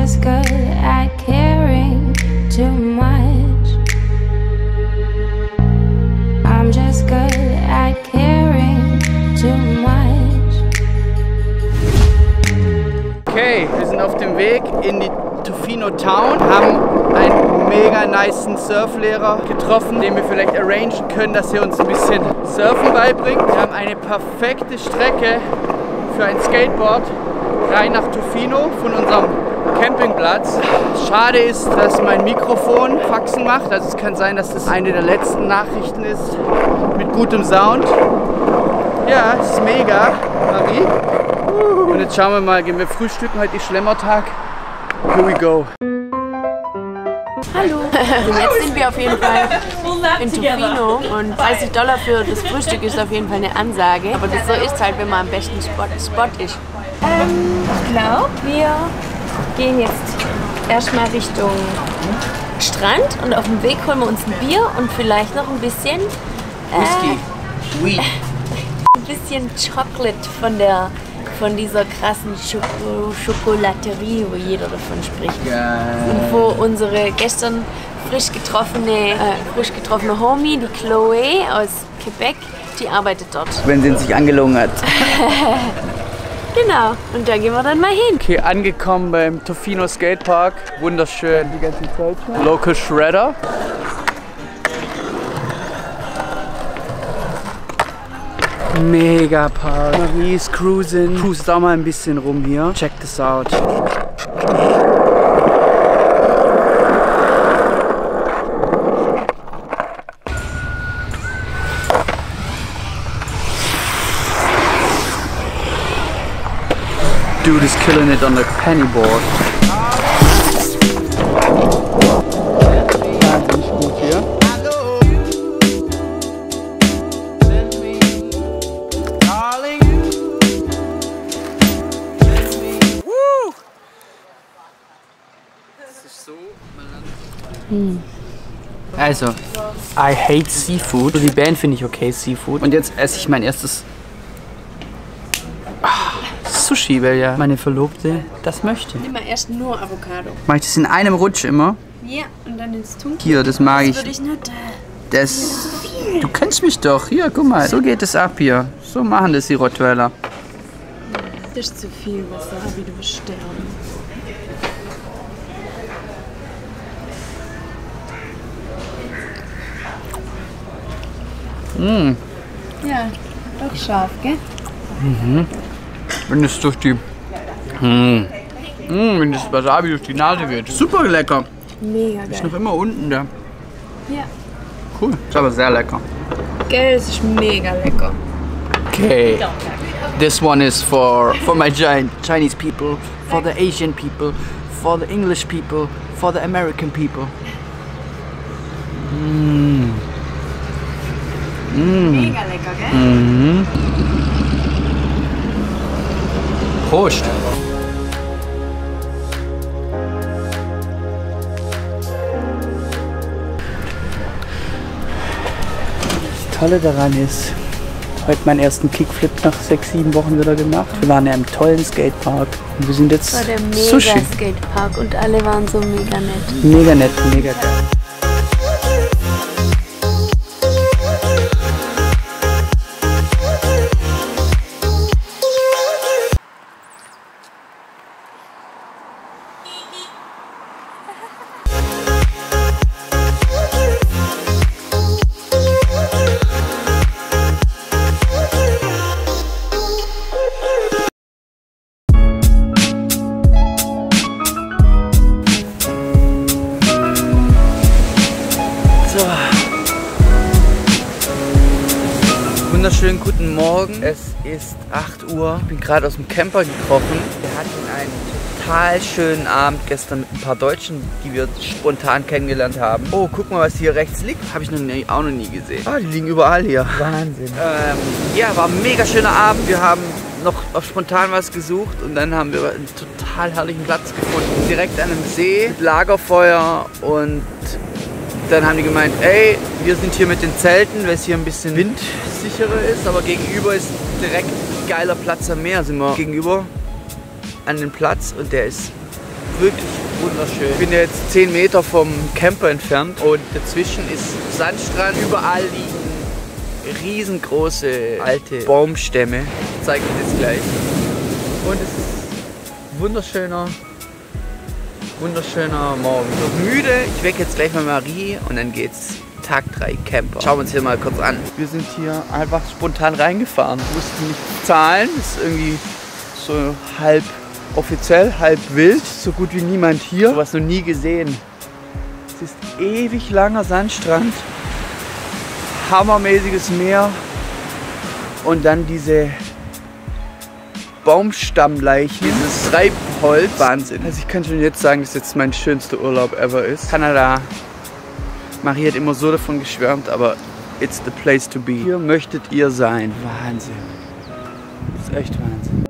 just good at caring too much. I'm just good at caring too much. Okay, wir sind auf dem Weg in die Tofino Town, haben einen mega nicen Surflehrer getroffen, den wir vielleicht arrangen können, dass er uns ein bisschen Surfen beibringt. Wir haben eine perfekte Strecke für ein Skateboard rein nach Tofino von unserem Campingplatz. Schade ist, dass mein Mikrofon Faxen macht, also es kann sein, dass das eine der letzten Nachrichten ist mit gutem Sound. Ja, es ist mega, Marie. Und jetzt schauen wir mal, gehen wir frühstücken, heute ist Schlemmertag. Here we go. Hallo! Also jetzt sind wir auf jeden Fall in Tofino und $30 für das Frühstück ist auf jeden Fall eine Ansage. Aber das so ist halt, wenn man am besten Spot ist. Ich glaube, wir gehen jetzt erstmal Richtung Strand und auf dem Weg holen wir uns ein Bier und vielleicht noch ein bisschen Whisky. Weed. ein bisschen Chocolate von dieser krassen Schokolaterie, wo jeder davon spricht. Geil. Und wo unsere gestern frisch getroffene Homie, die Chloe aus Quebec, die arbeitet dort. Wenn sie sich angelogen hat. Genau, und da gehen wir dann mal hin. Okay, angekommen beim Tofino Skatepark. Wunderschön. Die ganze Zeit schon. Local Shredder. Mega Park. Marie ist cruising. Cruist auch mal ein bisschen rum hier. Check this out. Dude is killing it on the penny board. Wahnsinnig gut hier. Also, I hate Seafood. Die Band finde ich okay, Seafood. Und jetzt esse ich mein erstes Sushi, weil ja meine Verlobte das möchte. Nimm mal erst nur Avocado. Mach ich das in einem Rutsch immer? Ja, und dann ins Tunken. Hier, das mag ich. Das würde ich nicht. Das. Du kennst mich doch. Hier, guck mal. So geht es ab hier. So machen das die Rottweiler. Das ist zu viel Wasabi, du wirst sterben. Mm. Ja, doch scharf, gell? Mhm. Wenn es durch die. Wenn das Wasabi durch die Nase wird. Super lecker. Mega Ist geil. noch immer unten da. Ja. Cool. Ist aber sehr lecker. Gell, es ist mega lecker. Okay. This one is for my Chinese people, for the Asian people, for the English people, for the American people. Mega lecker, gell? Mhm. Prost! Das Tolle daran ist, heute meinen ersten Kickflip nach 6-7 Wochen wieder gemacht. Wir waren in einem tollen Skatepark und wir sind jetzt Das war der Sushi. mega Skatepark und alle waren so mega nett. Mega nett, mega geil. Wunderschönen guten Morgen. Es ist 8 Uhr. Ich bin gerade aus dem Camper gekrochen. Wir hatten einen total schönen Abend gestern mit ein paar Deutschen, die wir spontan kennengelernt haben. Oh, guck mal, was hier rechts liegt. Habe ich auch noch nie gesehen. Ah, die liegen überall hier. Wahnsinn. Ja, war ein mega schöner Abend. Wir haben noch auf spontan was gesucht und dann haben wir einen total herrlichen Platz gefunden. Direkt an einem See mit Lagerfeuer und dann haben die gemeint, ey, wir sind hier mit den Zelten, weil es hier ein bisschen windsicherer ist, aber gegenüber ist direkt ein geiler Platz am Meer. Sind wir gegenüber an den Platz und der ist wirklich wunderschön. Ich bin jetzt 10 Meter vom Camper entfernt und dazwischen ist Sandstrand. Überall liegen riesengroße alte Baumstämme. Ich zeige euch das gleich. Und es ist wunderschöner Morgen. Ich bin müde. Ich wecke jetzt gleich mal Marie und dann geht's Tag 3 Camper. Schauen wir uns hier mal kurz an. Wir sind hier einfach spontan reingefahren. Wir mussten nicht zahlen. Das ist irgendwie so halb offiziell, halb wild. So gut wie niemand hier. Sowas noch nie gesehen. Es ist ewig langer Sandstrand. Hammermäßiges Meer. Und dann diese Baumstammleichen, dieses Treibholz. Wahnsinn. Also ich kann schon jetzt sagen, dass jetzt mein schönster Urlaub ever ist. Kanada. Marie hat immer so davon geschwärmt, aber it's the place to be. Hier möchtet ihr sein. Wahnsinn. Das ist echt Wahnsinn.